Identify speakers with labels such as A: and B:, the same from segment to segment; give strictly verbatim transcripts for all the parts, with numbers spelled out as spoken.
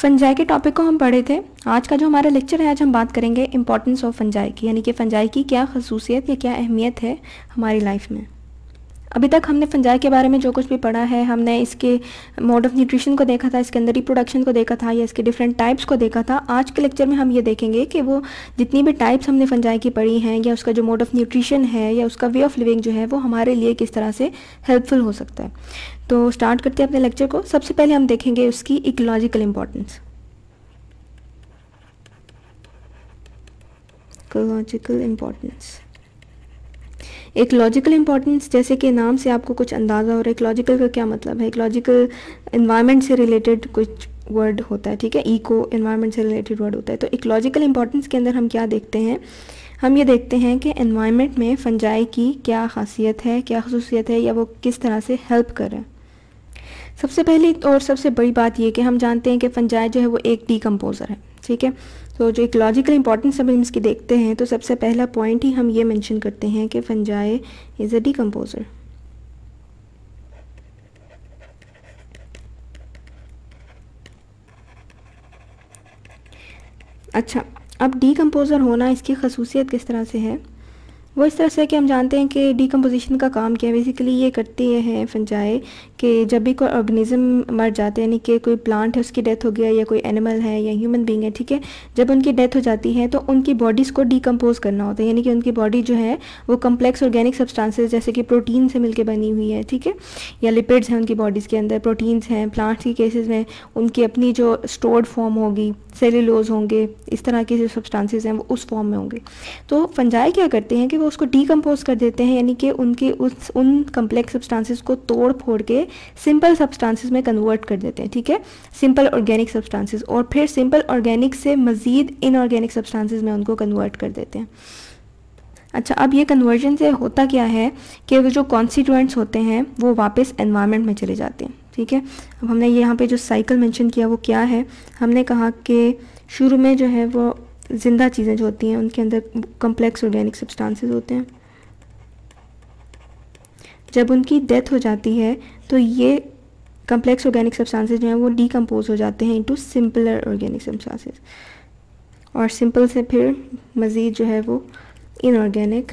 A: Fungi के topic को हम पढ़े थे। आज का जो हमारा लेक्चर है, आज हम बात करेंगे इंपॉर्टेंस ऑफ फंजाई की, यानी कि फंजाई की क्या खसूसियत या क्या अहमियत है हमारी लाइफ में। अभी तक हमने फंजाई के बारे में जो कुछ भी पढ़ा है, हमने इसके मोड ऑफ न्यूट्रिशन को देखा था, इसके अंदर रिप्रोडक्शन को देखा था या इसके डिफरेंट टाइप्स को देखा था। आज के लेक्चर में हम ये देखेंगे कि वो जितनी भी टाइप्स हमने फंजाई की पढ़ी हैं या उसका जो मोड ऑफ न्यूट्रिशन है या उसका वे ऑफ लिविंग जो है वो हमारे लिए किस तरह से हेल्पफुल हो सकता है। तो स्टार्ट करते हैं अपने लेक्चर को। सबसे पहले हम देखेंगे उसकी ecological importance. Ecological importance ecological importance जैसे कि नाम से आपको कुछ अंदाज़ा हो रहा है। इकोलॉजिकल का क्या मतलब है? इकोलॉजिकल एनवायरनमेंट से रिलेटेड कुछ वर्ड होता है, ठीक है। इको एनवायरनमेंट से रिलेटेड वर्ड होता है। तो इकोलॉजिकल इंपॉर्टेंस के अंदर हम क्या देखते हैं? हम ये देखते हैं कि एनवायरनमेंट में फंजाई की क्या खासियत है, क्या खसूसियत है, या वो किस तरह से हेल्प कर रहे हैं। सबसे पहली और सबसे बड़ी बात ये कि हम जानते हैं कि फंजाई जो है वो एक डीकम्पोज़र है, ठीक है। तो जो इकोलॉजिकल इंपॉर्टेंस हम इसकी देखते हैं तो सबसे पहला पॉइंट ही हम ये मेंशन करते हैं कि फंजाई इज़ अ डीकम्पोज़र। अच्छा, अब डीकम्पोज़र होना, इसकी खसूसियत किस तरह से है? वो इस तरह से कि हम जानते हैं कि डीकम्पोजिशन का काम क्या है। बेसिकली ये करती है फंजाई कि जब भी कोई ऑर्गेनिज्म मर जाते हैं, यानी कि कोई प्लांट है उसकी डेथ हो गया या कोई एनिमल है या ह्यूमन बीइंग है, ठीक है, जब उनकी डेथ हो जाती है तो उनकी बॉडीज़ को डीकम्पोज करना होता है, यानी कि उनकी बॉडी जो है वो कम्प्लेक्स ऑर्गेनिक सब्सटेंसेस जैसे कि प्रोटीन से मिलकर बनी हुई है, ठीक है, या लिपिड्स हैं उनकी बॉडीज़ के अंदर, प्रोटीन्स हैं। प्लांट्स की केसेस में उनकी अपनी जो स्टोर्ड फॉर्म होगी, सेल्यूलोज होंगे, इस तरह के जो सब्सटेंसेस हैं वो उस फॉर्म में होंगे। तो फंजाई क्या करते हैं कि वो उसको डीकम्पोज कर देते हैं, यानी कि उनके उस उन कम्प्लेक्स सब्सटेंसेस को तोड़ फोड़ के सिंपल सब्सटेंसेस में कन्वर्ट कर देते हैं, ठीक है, सिंपल ऑर्गेनिक सब्सटेंसेस, और फिर सिंपल ऑर्गेनिक से मज़ीद इनऑर्गेनिक सब्सटेंसेस में उनको कन्वर्ट कर देते हैं। अच्छा, अब ये कन्वर्जन से होता क्या है कि वो जो कॉन्स्टिट्यूएंट्स होते हैं वो वापस एनवायरनमेंट में चले जाते हैं, ठीक है। अब हमने ये यहाँ पे जो साइकिल मेंशन किया वो क्या है? हमने कहा कि शुरू में जो है वो ज़िंदा चीज़ें जो होती हैं उनके अंदर कम्प्लेक्स ऑर्गेनिक सब्सटेंसेस होते हैं। जब उनकी डेथ हो जाती है तो ये कम्प्लेक्स ऑर्गेनिक सब्सटेंसेस जो हैं वो डीकम्पोज हो जाते हैं इनटू सिंपलर ऑर्गेनिक सब्सटेंसेस, और सिंपल से फिर मज़ीद जो है वो इनऑर्गेनिक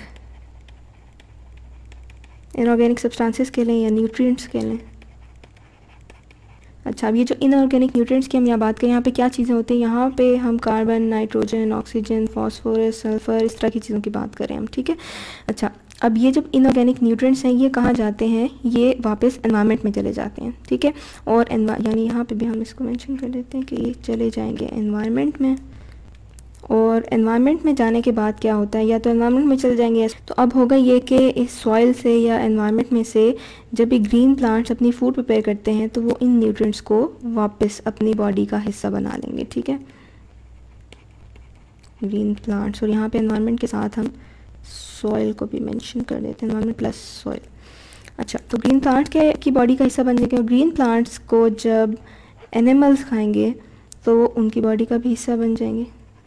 A: इनऑर्गेनिक सब्सटेंसेस के लिए या न्यूट्रिएंट्स के लिए। अच्छा, अब ये जो इनऑर्गेनिक न्यूट्रिएंट्स की हम यहाँ बात करें, यहाँ पे क्या चीज़ें होती हैं? यहाँ पे हम carbon, nitrogen, oxygen, phosphorus, sulphur, इस तरह की चीज़ों की बात करें हम, ठीक है। अच्छा, अब ये जब इनऑर्गेनिक न्यूट्रिएंट्स हैं ये कहाँ जाते हैं? ये वापस एनवायरनमेंट में चले जाते हैं, ठीक है। और यानी यहाँ पे भी हम इसको मेंशन कर देते हैं कि ये चले जाएंगे एनवायरनमेंट में। और एनवायरनमेंट में जाने के बाद क्या होता है? या तो एनवायरनमेंट में चले जाएंगे, तो अब होगा ये कि इस सॉइल से या एनवायरनमेंट में से जब भी ग्रीन प्लांट्स अपनी फूड प्रिपेयर करते हैं तो वो इन न्यूट्रिएंट्स को वापस अपनी बॉडी का हिस्सा बना लेंगे, ठीक है, ग्रीन प्लांट्स। और यहाँ पे एनवायरनमेंट के साथ हम सॉइल को भी मेंशन कर देते हैं, एनवायरनमेंट प्लस सॉइल। अच्छा, तो ग्रीन प्लांट के की बॉडी का हिस्सा बन जाएंगे, और ग्रीन प्लांट्स को जब एनिमल्स खाएंगे तो वो उनकी बॉडी का भी हिस्सा बन जाएंगे,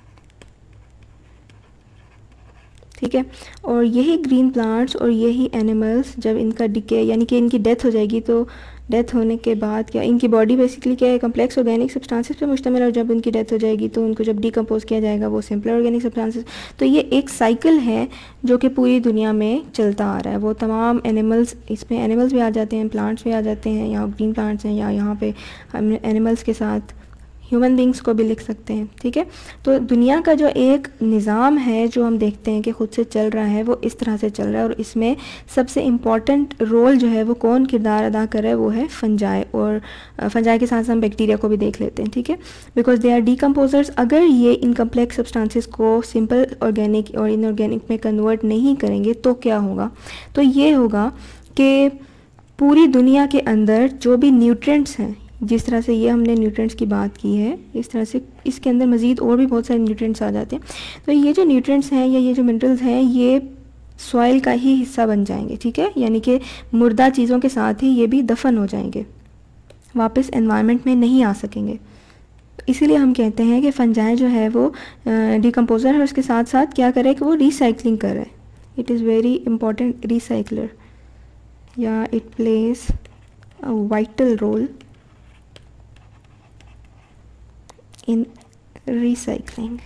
A: ठीक है। और यही ग्रीन प्लांट्स और यही एनिमल्स जब इनका डिके यानी कि इनकी डेथ हो जाएगी, तो डेथ होने के बाद क्या इनकी बॉडी बेसिकली क्या है? कम्प्लेक्स ऑर्गेनिक सब्सटेंसेस पे मुश्तमिल है, और जब उनकी डेथ हो जाएगी तो उनको जब डीकम्पोज किया जाएगा वो सिंपल ऑर्गेनिक सब्सटेंसेस। तो ये एक साइकिल है जो कि पूरी दुनिया में चलता आ रहा है। वो तमाम एनिमल्स, इसमें एनिमल्स भी आ जाते हैं, प्लांट्स भी आ जाते हैं, यहाँ ग्रीन प्लांट्स हैं, या यहाँ पे हम एनिमल्स के साथ ह्यूमन बींग्स को भी लिख सकते हैं, ठीक है। तो दुनिया का जो एक निज़ाम है जो हम देखते हैं कि ख़ुद से चल रहा है वो इस तरह से चल रहा है, और इसमें सबसे इम्पॉर्टेंट रोल जो है वो कौन किरदार अदा कर रहा है? वो है फंजाई। और फंजाई के साथ हम बैक्टीरिया को भी देख लेते हैं, ठीक है, बिकॉज दे आर डीकम्पोजर्स। अगर ये इन कम्प्लेक्स सब्सटेंसेस को सिंपल ऑर्गेनिक और इनऑर्गेनिक में कन्वर्ट नहीं करेंगे तो क्या होगा? तो ये होगा कि पूरी दुनिया के अंदर जो भी न्यूट्रिएंट्स हैं, जिस तरह से ये हमने न्यूट्रिएंट्स की बात की है, इस तरह से इसके अंदर मज़ीद और भी बहुत सारे न्यूट्रिएंट्स आ जाते हैं। तो ये जो न्यूट्रिएंट्स हैं या ये जो मिनरल्स हैं ये सॉइल का ही हिस्सा बन जाएंगे, ठीक है, यानी कि मुर्दा चीज़ों के साथ ही ये भी दफन हो जाएंगे, वापस एनवायरनमेंट में नहीं आ सकेंगे। इसीलिए हम कहते हैं कि फंजाई जो है वो डीकम्पोज़र है, और उसके साथ साथ क्या करे कि वो रिसाइकलिंग कर रहा है। It is very important recycler, या it plays a vital role in recycling.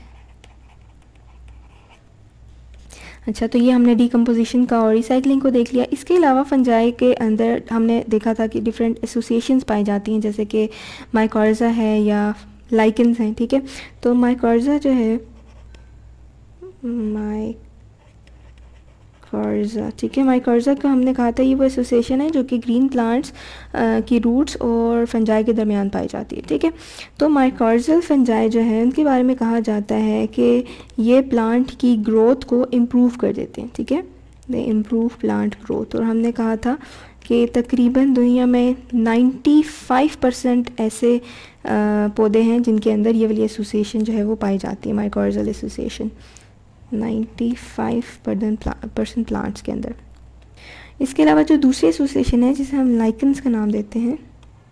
A: अच्छा, तो ये हमने डिकम्पोजिशन का और रिसाइकलिंग को देख लिया। इसके अलावा फंजाई के अंदर हमने देखा था कि डिफरेंट एसोसिएशंस पाई जाती हैं, जैसे कि माइकोर्जा है या लाइकेंस हैं, ठीक है। तो माइकोर्जा जो है, माइकोर्जा, ठीक है, माइकोर्जा का हमने कहा था ये वो एसोसिएशन है जो कि ग्रीन प्लांट्स की रूट्स और फंजाई के दरमियान पाई जाती है, ठीक है। तो माइकोर्जल फंजाई जो है उनके बारे में कहा जाता है कि ये प्लांट की ग्रोथ को इम्प्रूव कर देते हैं, ठीक है, दे इम्प्रूव प्लांट ग्रोथ। और हमने कहा था कि तकरीबन दुनिया में पचानवे परसेंट ऐसे पौधे हैं जिनके अंदर ये वाली एसोसिएशन जो है वो पाई जाती है, माइकोर्जल एसोसिएशन पचानवे परसेंट प्लांट्स के अंदर। इसके अलावा जो दूसरी एसोसिएशन है जिसे हम लाइकेंस का नाम देते हैं,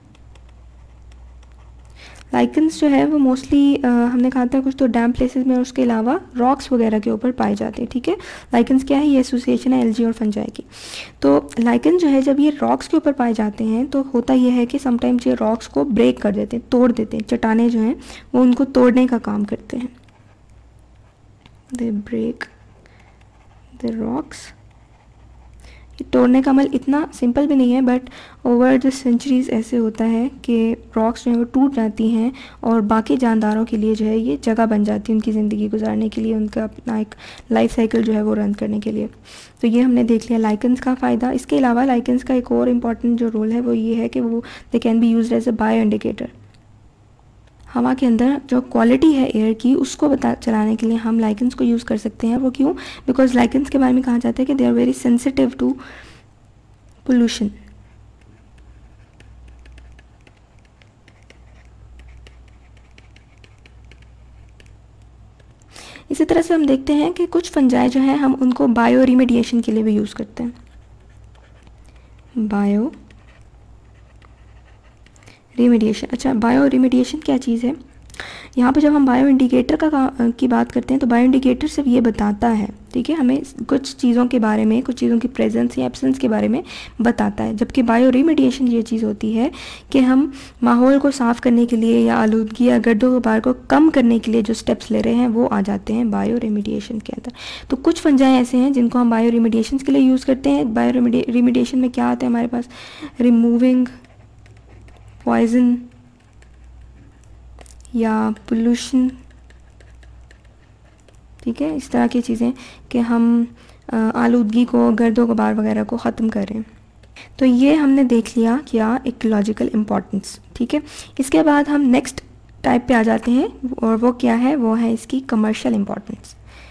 A: लाइकेंस जो है वो मोस्टली हमने कहा था कुछ तो डैम प्लेसेस में और उसके अलावा रॉक्स वगैरह के ऊपर पाए जाते हैं, ठीक है। लाइकेंस क्या है, ये एसोसिएशन है एलजी और फंजाई की। तो लाइकेंस जो है जब ये रॉक्स के ऊपर पाए जाते हैं तो होता ये है कि समटाइम्स ये रॉक्स को ब्रेक कर देते हैं, तोड़ देते हैं, चट्टानें जो हैं वो उनको तोड़ने का काम करते हैं, दे ब्रेक द रॉक्स। ये तोड़ने का अमल इतना सिंपल भी नहीं है, बट ओवर द सेंचुरीज़ ऐसे होता है कि रॉक्स जो है वो टूट जाती हैं और बाकी जानदारों के लिए जो है ये जगह बन जाती है उनकी ज़िंदगी गुजारने के लिए, उनका अपना एक लाइफ साइकिल जो है वो रन करने के लिए। तो ये हमने देख लिया लाइकेंस का फ़ायदा। इसके अलावा लाइकेंस का एक और इम्पॉर्टेंट जो रोल है वो ये है कि वो they can be used as a bio indicator. हवा के अंदर जो क्वालिटी है एयर की उसको पता चलाने के लिए हम लाइकेंस को यूज़ कर सकते हैं। वो क्यों? बिकॉज लाइकेंस के बारे में कहा जाता है कि they are very sensitive to pollution. इसी तरह से हम देखते हैं कि कुछ फंजाई जो हैं हम उनको बायो रिमेडिएशन के लिए भी यूज़ करते हैं। Bio remediation. अच्छा, बायो रिमेडिएशन क्या चीज़ है? यहाँ पे जब हम बायो इंडिकेटर का की बात करते हैं तो बायो इंडिकेटर सिर्फ ये बताता है, ठीक है, हमें कुछ चीज़ों के बारे में, कुछ चीज़ों की प्रेजेंस या एब्सेंस के बारे में बताता है। जबकि बायो रिमेडिएशन ये चीज़ होती है कि हम माहौल को साफ़ करने के लिए या आलूदगी या गर्दो गुबार को कम करने के लिए जो स्टेप्स ले रहे हैं वो आ जाते हैं बायो रिमेडिएशन के अंदर। तो कुछ फंजाई ऐसे हैं जिनको हम बायो रिमेडिएशन के लिए यूज़ करते हैं। बायो रिमेडिएशन में क्या आता है हमारे पास? रिमूविंग पॉइजन या पोल्यूशन, ठीक है, इस तरह की चीज़ें कि हम आलूदगी को, गर्दो गुबार वगैरह को ख़त्म करें। तो ये हमने देख लिया क्या इकोलॉजिकल इम्पोर्टेंस, ठीक है। इसके बाद हम नेक्स्ट टाइप पे आ जाते हैं और वो क्या है? वो है इसकी कमर्शियल इम्पोर्टेंस।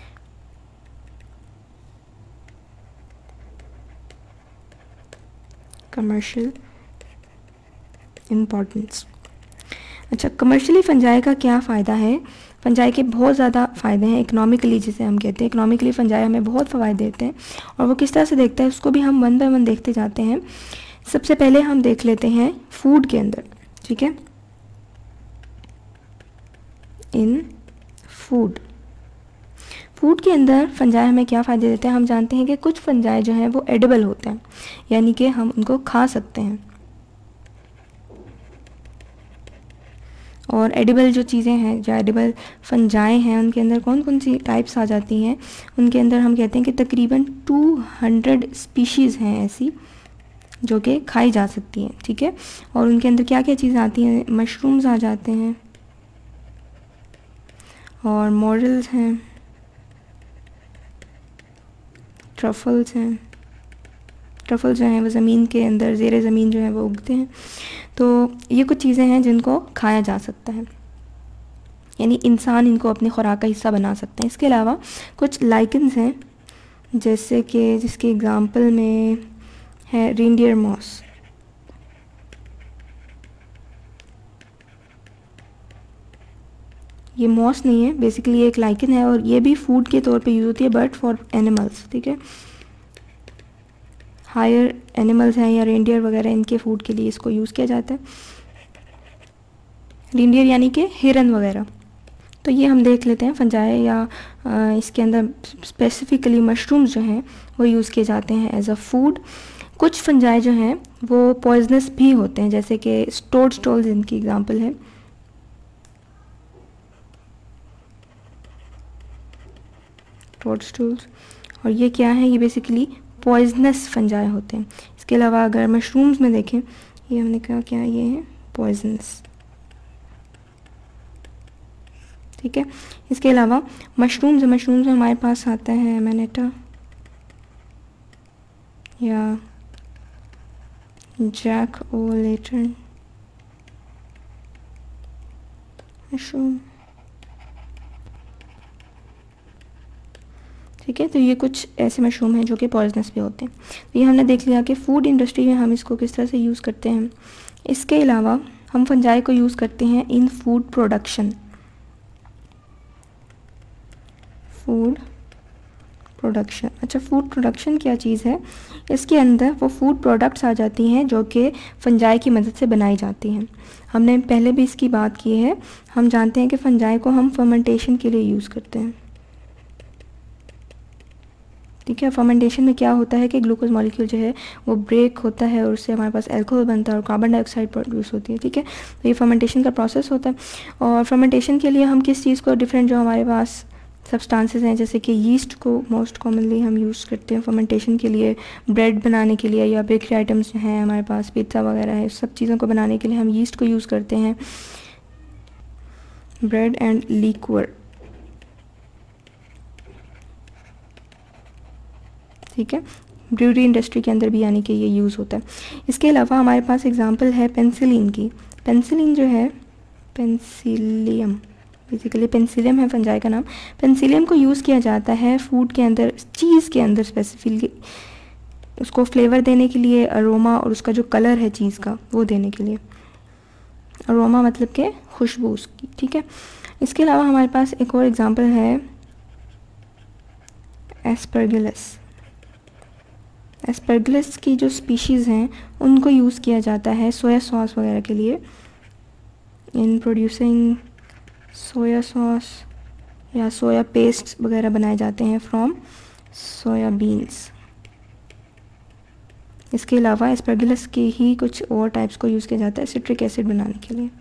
A: Commercial importance. अच्छा, कमर्शियली फंजाई का क्या फ़ायदा है? फंजाई के बहुत ज़्यादा फ़ायदे हैं इकोनॉमिकली, जिसे हम कहते हैं। इकोनॉमिकली फंजाई हमें बहुत फ़वाद देते हैं और वो किस तरह से देखता है उसको भी हम वन बाय वन देखते जाते हैं। सबसे पहले हम देख लेते हैं फूड के अंदर, ठीक है, इन फूड। फूड के अंदर फंजाई हमें क्या फ़ायदे देते हैं? हम जानते हैं कि कुछ फंजाई जो हैं वो एडिबल होते हैं, यानी कि हम उनको खा सकते हैं। और एडिबल जो चीज़ें हैं, जो एडिबल फंजाई हैं, उनके अंदर कौन कौन सी टाइप्स आ जाती हैं? उनके अंदर हम कहते हैं कि तकरीबन दो सौ स्पीशीज़ हैं ऐसी जो कि खाई जा सकती हैं, ठीक है। और उनके अंदर क्या क्या चीज़ें आती हैं? मशरूम्स आ जाते हैं और मॉरल्स हैं, ट्रफल्स हैं। ट्रफल जो हैं वो ज़मीन के अंदर, ज़ेरे ज़मीन जो है वो उगते हैं। तो ये कुछ चीज़ें हैं जिनको खाया जा सकता है, यानी इंसान इनको अपनी खुराक का हिस्सा बना सकते हैं। इसके अलावा कुछ लाइकेंस हैं, जैसे कि जिसकी एग्ज़ाम्पल में है रेनडियर मॉस। ये मॉस नहीं है, बेसिकली ये एक लाइकन है और ये भी फूड के तौर पे यूज़ होती है, बट फॉर एनिमल्स, ठीक है। हायर एनिमल्स हैं या रेनडियर वगैरह, इनके फूड के लिए इसको यूज़ किया जाता है। रेनडियर यानी कि हिरन वगैरह। तो ये हम देख लेते हैं फंजाई या आ, इसके अंदर स्पेसिफिकली मशरूम्स जो हैं वो यूज़ किए जाते हैं एज अ फूड। कुछ फंजाई जो हैं वो पॉइजनस भी होते हैं, जैसे कि टोडस्टॉल्स इनकी एग्जांपल है। टोडस्टूल्स। और ये क्या है, ये बेसिकली पॉइजनस फंजाई होते हैं। इसके अलावा अगर मशरूम्स में देखें, ये हमने कहा क्या, ये है पॉइजनस, ठीक है। इसके अलावा मशरूम्स मशरूम्स में हमारे पास आता है मैनेटा या जैक ओ लेटर्न मशरूम, ठीक है। तो ये कुछ ऐसे मशरूम हैं जो कि पॉइजनस भी होते हैं। तो ये हमने देख लिया कि फूड इंडस्ट्री में हम इसको किस तरह से यूज़ करते हैं। इसके अलावा हम फंजाई को यूज़ करते हैं in food production, food production. अच्छा, फूड प्रोडक्शन क्या चीज़ है, इसके अंदर वो फूड प्रोडक्ट्स आ जाती हैं जो कि फंजाई की मदद से बनाई जाती हैं। हमने पहले भी इसकी बात की है। हम जानते हैं कि फंजाई को हम फर्मेंटेशन के लिए यूज़ करते हैं, ठीक है। फर्मेंटेशन में क्या होता है कि ग्लूकोज मॉलिक्यूल जो है वो ब्रेक होता है और उससे हमारे पास अल्कोहल बनता है और कार्बन डाइऑक्साइड प्रोड्यूस होती है, ठीक है। तो ये फर्मेंटेशन का प्रोसेस होता है। और फर्मेंटेशन के लिए हम किस चीज़ को, डिफरेंट जो हमारे पास सब्सटेंसेस हैं, जैसे कि यीस्ट को मोस्ट कॉमनली हम यूज़ करते हैं फर्मेंटेशन के लिए, ब्रेड बनाने के लिए, या बेकरी आइटम्स हैं हमारे पास, पिज़्ज़ा वगैरह है, सब चीज़ों को बनाने के लिए हम यीस्ट को यूज़ करते हैं। ब्रेड एंड लिक्वर, ठीक है। ब्रूरी इंडस्ट्री के अंदर भी यानी कि ये यूज़ होता है। इसके अलावा हमारे पास एग्जांपल है पेंसिलिन की। पेंसिलिन जो है, पेंसिलियम, बेसिकली पेंसिलियम है फंजाई का नाम। पेंसिलियम को यूज़ किया जाता है फूड के अंदर, चीज़ के अंदर स्पेसिफिकली, उसको फ्लेवर देने के लिए, अरोमा और उसका जो कलर है चीज़ का वो देने के लिए। अरोमा मतलब के खुशबू उसकी, ठीक है। इसके अलावा हमारे पास एक और एग्जांपल है एस्परगिलस। एस्परगिलस की जो स्पीशीज़ हैं उनको यूज़ किया जाता है सोया सॉस वगैरह के लिए, इन प्रोड्यूसिंग सोया सॉस या सोया पेस्ट वगैरह बनाए जाते हैं फ्रॉम सोया बीन्स। इसके अलावा एस्परगिलस के ही कुछ और टाइप्स को यूज़ किया जाता है सिट्रिक एसिड बनाने के लिए।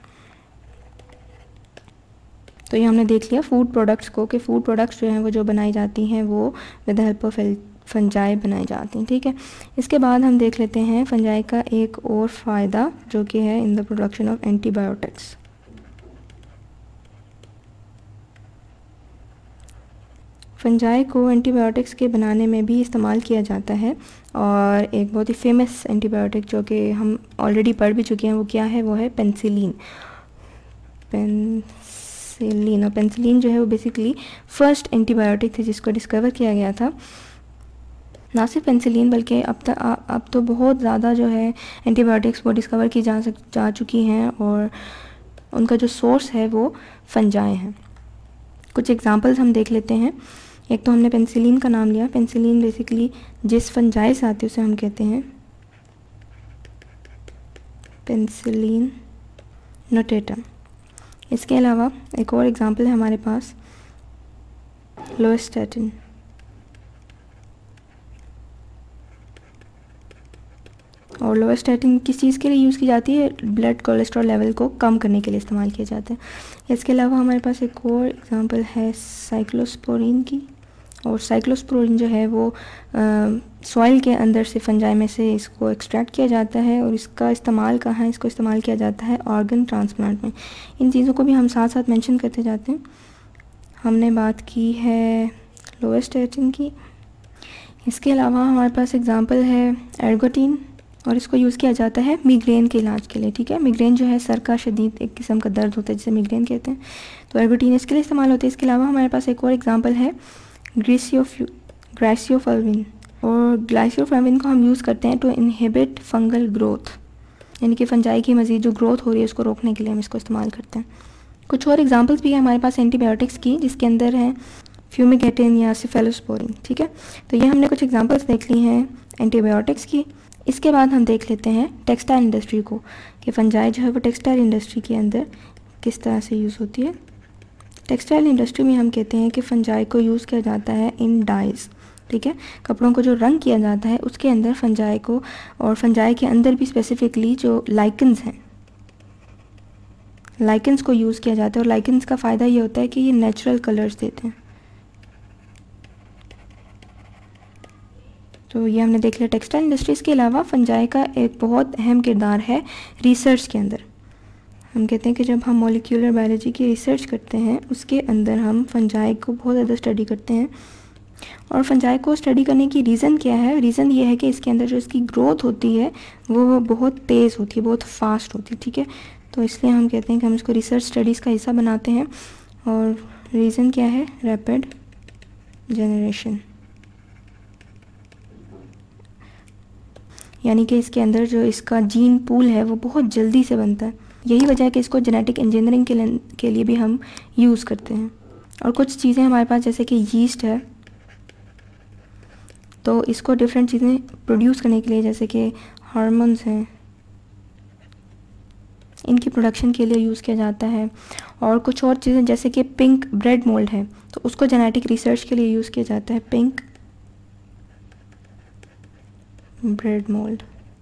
A: तो ये हमने देख लिया फूड प्रोडक्ट्स को, कि फूड प्रोडक्ट्स जो हैं वो जो बनाई जाती हैं वो with the help of fungi बनाई जाती हैं, ठीक है। इसके बाद हम देख लेते हैं फंजाई का एक और फ़ायदा जो कि है in the production of antibiotics. Fungi को एंटीबायोटिक्स के बनाने में भी इस्तेमाल किया जाता है। और एक बहुत ही फेमस एंटीबायोटिक जो कि हम ऑलरेडी पढ़ भी चुके हैं वो क्या है, वो है पेंसिलिन। पेंसिलिन और पेंसिलिन जो है वो बेसिकली फ़र्स्ट एंटीबायोटिक थे जिसको डिस्कवर किया गया था। ना सिर्फ पेंसिलिन बल्कि अब तक अब तो बहुत ज़्यादा जो है एंटीबायोटिक्स वो डिस्कवर की जा सक जा चुकी हैं और उनका जो सोर्स है वो फंजाई हैं। कुछ एग्जांपल्स हम देख लेते हैं। एक तो हमने पेंसिलिन का नाम लिया। पेंसिलिन बेसिकली जिस फंजाई से आती है उसे हम कहते हैं पेंसिलिन नोटेटम। इसके अलावा एक और एग्जांपल है हमारे पास लोएस्टैटिन। और लोएस्टैटिन किस चीज़ के लिए यूज़ की जाती है, ब्लड कोलेस्ट्रॉल लेवल को कम करने के लिए इस्तेमाल किए जाते हैं। इसके अलावा हमारे पास एक और एग्जांपल है साइक्लोस्पोरिन की। और साइक्लोस्पोरिन जो है वो सॉइल के अंदर से फंजाई में से इसको एक्सट्रैक्ट किया जाता है और इसका इस्तेमाल कहाँ है, इसको इस्तेमाल किया जाता है ऑर्गन ट्रांसप्लांट में। इन चीज़ों को भी हम साथ साथ मेंशन करते जाते हैं। हमने बात की है लोएस्टैटिन की। इसके अलावा हमारे पास एग्जांपल है एर्गोटिन और इसको यूज़ किया जाता है मिग्रेन के इलाज के लिए, ठीक है। मिग्रेन जो है सर का शदीद एक किस्म का दर्द होता है जिसे मिग्रेन कहते हैं, तो एर्गोटिन इसके लिए इस्तेमाल होता है। इसके अलावा हमारे पास एक और एग्जांपल है ग्रीसियोफ्लू ग्लाइसियोफल्विन। और ग्लाइसियोफल्विन को हम यूज़ करते हैं टू इनहिबिट फंगल ग्रोथ, यानी कि फंजाई की मज़ीद जो ग्रोथ हो रही है उसको रोकने के लिए हम इसको इस्तेमाल करते हैं। कुछ और एग्जांपल्स भी है हमारे पास एंटीबायोटिक्स की जिसके अंदर हैं फ्यूमिगेटिन या सिफेलोस्पोरिन, ठीक है। तो ये हमने कुछ एग्जांपल्स देख ली हैं एंटीबायोटिक्स की। इसके बाद हम देख लेते हैं टेक्सटाइल इंडस्ट्री को, कि फंजाई जो है वो टेक्सटाइल इंडस्ट्री के अंदर किस तरह से यूज़ होती है। टेक्सटाइल इंडस्ट्री में हम कहते हैं कि फंजाई को यूज़ किया जाता है इन डाइज़, ठीक है। कपड़ों को जो रंग किया जाता है उसके अंदर फंजाई को, और फंजाई के अंदर भी स्पेसिफिकली जो लाइकन्स हैं, लाइकन्स को यूज़ किया जाता है। और लाइकन्स का फ़ायदा ये होता है कि ये नेचुरल कलर्स देते हैं, तो ये हमने देख लिया टेक्सटाइल इंडस्ट्रीज़ के अलावा फंजाई का एक बहुत अहम किरदार है रिसर्च के अंदर। हम कहते हैं कि जब हम मॉलिक्यूलर बायोलॉजी की रिसर्च करते हैं उसके अंदर हम फंजाई को बहुत ज़्यादा स्टडी करते हैं। और फंजाई को स्टडी करने की रीज़न क्या है? रीज़न ये है कि इसके अंदर जो इसकी ग्रोथ होती है वो बहुत तेज़ होती है, बहुत फास्ट होती है, ठीक है। तो इसलिए हम कहते हैं कि हम इसको रिसर्च स्टडीज़ का हिस्सा बनाते हैं। और रीज़न क्या है? रैपिड जनरेशन, यानी कि इसके अंदर जो इसका जीन पूल है वो बहुत जल्दी से बनता है। यही वजह है कि इसको जेनेटिक इंजीनियरिंग के, के लिए भी हम यूज़ करते हैं। और कुछ चीज़ें हमारे पास जैसे कि यीस्ट है, तो इसको डिफरेंट चीज़ें प्रोड्यूस करने के लिए जैसे कि हार्मोन्स हैं, इनकी प्रोडक्शन के लिए यूज़ किया जाता है। और कुछ और चीज़ें जैसे कि पिंक ब्रेड मोल्ड है, तो उसको जेनेटिक रिसर्च के लिए यूज़ किया जाता है, पिंक ब्रेड मोल्ड,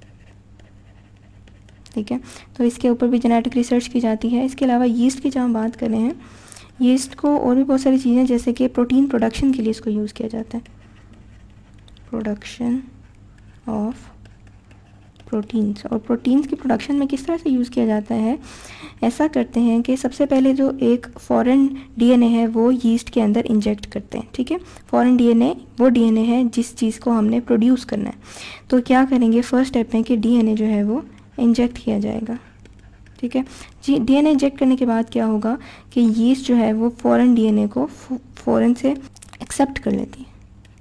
A: ठीक है। तो इसके ऊपर भी जेनेटिक रिसर्च की जाती है। इसके अलावा यीस्ट की जब हम बात कर रहे हैं, यीस्ट को और भी बहुत सारी चीज़ें जैसे कि प्रोटीन प्रोडक्शन के लिए इसको यूज़ किया जाता है, प्रोडक्शन ऑफ प्रोटीन्स। और प्रोटीन्स की प्रोडक्शन में किस तरह से यूज़ किया जाता है? ऐसा करते हैं कि सबसे पहले जो एक फॉरेन डीएनए है वो यीस्ट के अंदर इंजेक्ट करते हैं, ठीक है। फॉरेन डीएनए वो डीएनए है जिस चीज़ को हमने प्रोड्यूस करना है। तो क्या करेंगे, फर्स्ट स्टेप में कि डीएनए जो है वो इंजेक्ट किया जाएगा, ठीक है जी। डीएनए इंजेक्ट करने के बाद क्या होगा कि यीस्ट जो है वो फॉरेन डीएनए को फॉरेन से एक्सेप्ट कर लेती है।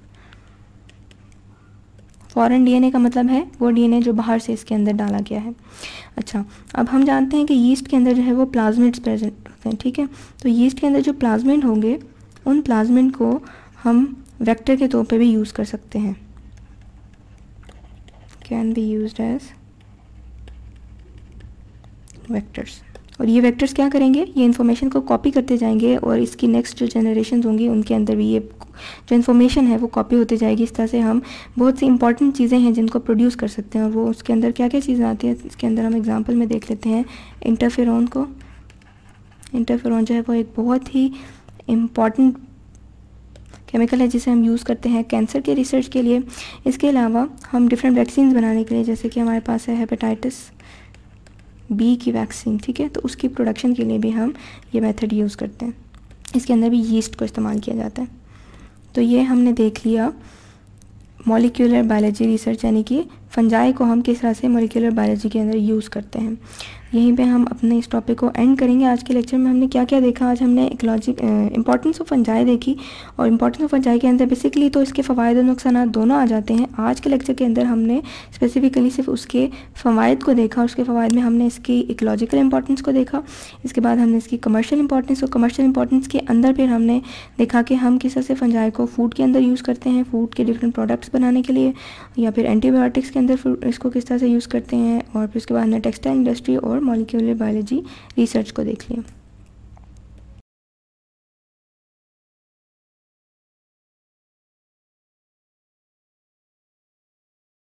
A: फॉरेन डीएनए का मतलब है वो डीएनए जो बाहर से इसके अंदर डाला गया है। अच्छा, अब हम जानते हैं कि यीस्ट के अंदर जो है वो प्लाज्मिड्स प्रेजेंट होते हैं, ठीक है। तो यीस्ट के अंदर जो प्लाज्मिड होंगे उन प्लाज्मिड को हम वेक्टर के तौर पे भी यूज़ कर सकते हैं, can be used as vectors. और ये वेक्टर्स क्या करेंगे, ये इन्फॉर्मेशन को कॉपी करते जाएंगे और इसकी नेक्स्ट जो जनरेशन होंगी उनके अंदर भी ये जो इन्फॉर्मेशन है वो कॉपी होती जाएगी। इस तरह से हम बहुत सी इंपॉर्टेंट चीज़ें हैं जिनको प्रोड्यूस कर सकते हैं। और वो उसके अंदर क्या क्या चीज़ें आती हैं, इसके अंदर हम एग्जांपल में देख लेते हैं इंटरफेरॉन को। इंटरफेरॉन जो है वो एक बहुत ही इम्पॉर्टेंट केमिकल है जिसे हम यूज़ करते हैं कैंसर के रिसर्च के लिए। इसके अलावा हम डिफरेंट वैक्सीन बनाने के लिए, जैसे कि हमारे पास है हेपेटाइटिस बी की वैक्सीन, ठीक है, तो उसकी प्रोडक्शन के लिए भी हम ये मेथड यूज़ करते हैं। इसके अंदर भी यीस्ट को इस्तेमाल किया जाता है। तो ये हमने देख लिया मॉलिक्यूलर बायोलॉजी रिसर्च, यानी कि फंजाई को हम किस तरह से मॉलिक्यूलर बायोलॉजी के अंदर यूज़ करते हैं। यहीं पे हम अपने इस टॉपिक को एंड करेंगे। आज के लेक्चर में हमने क्या क्या देखा, आज हमने इकोलॉजी इंपॉर्टेंस ऑफ फंजाई देखी। और इंपॉर्टेंस ऑफ फंजाई के अंदर बेसिकली तो इसके फ़वाइद और नुकसान दोनों आ जाते हैं। आज के लेक्चर के अंदर हमने स्पेसिफिकली सिर्फ उसके फ़वाइद को देखा और उसके फ़वाइद में हमने इसकी इकोलॉजिकल इंपॉर्टेंस को देखा। इसके बाद हमने इसकी कमर्शियल इंपॉर्टेंस और कमर्शियल इंपॉर्टेंस के अंदर फिर हमने देखा कि हम किस तरह से फंजाई को फूड के अंदर यूज़ करते हैं, फूड के डिफरेंट प्रोडक्ट्स बनाने के लिए, या फिर एंटीबायोटिक्स के अंदर इसको किस तरह से यूज़ करते हैं। और फिर उसके बाद हमने टेक्सटाइल इंडस्ट्री और मॉलिक्यूलर बायोलॉजी रिसर्च को देख लिया।